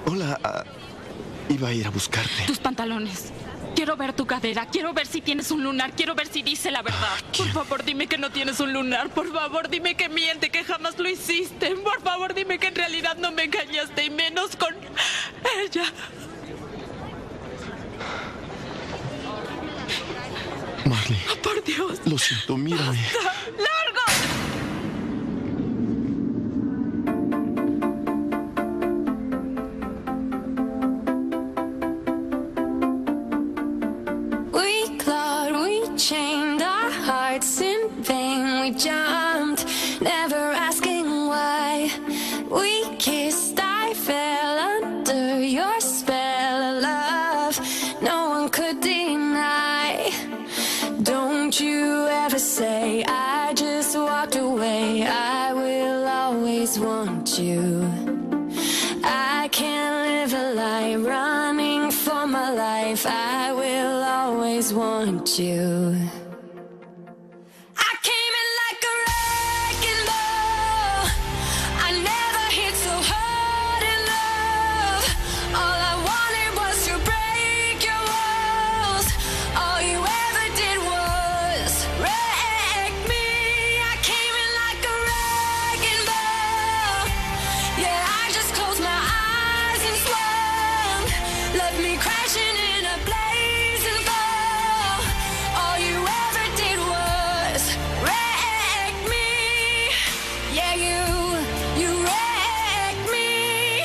Hola, iba a ir a buscarte. Tus pantalones. Quiero ver tu cadera, quiero ver si tienes un lunar, quiero ver si dice la verdad. Por favor, dime que no tienes un lunar. Por favor, dime que miente, que jamás lo hiciste. Por favor, dime que en realidad no me engañaste, y menos con ella. Marley. Oh, por Dios. Lo siento, mírame. ¡Largo! We clawed, we chained our hearts in vain. We jumped, never asking why. We kissed, I fell under your spell of love. No one could deny. Don't you ever say I just walked away. I will always want you. I can't live a lie running for my life. I will always want you. I came in like a wrecking ball. I never hit so hard in love. All I wanted was to break your walls. All you ever did was wreck me. I came in like a wrecking ball. Yeah, I just closed my eyes and swung. Left me crashing in a blazing fall. All you ever did was wreck me. Yeah, you wrecked me.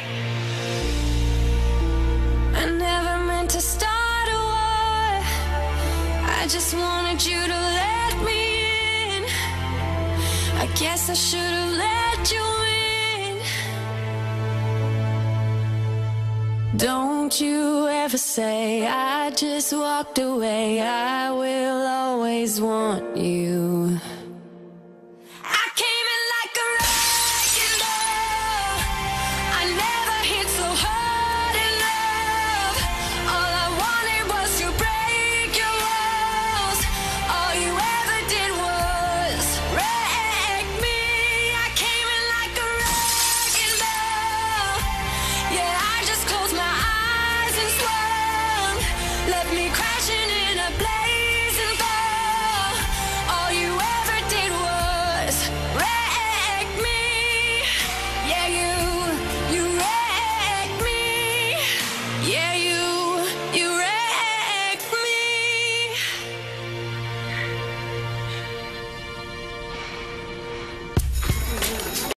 I never meant to start a war. I just wanted you to let me in. I guess I should have let you in. Don't you ever say I just walked away. I will always want you.